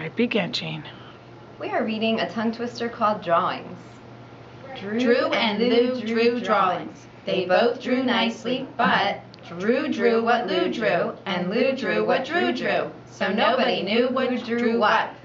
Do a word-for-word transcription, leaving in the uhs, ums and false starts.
right, begin, Jean. We are reading a tongue twister called Drawings. Drew and Lou drew drawings. They both drew nicely, but Drew drew what Lou drew, and Lou drew what Drew drew. So nobody knew who drew what.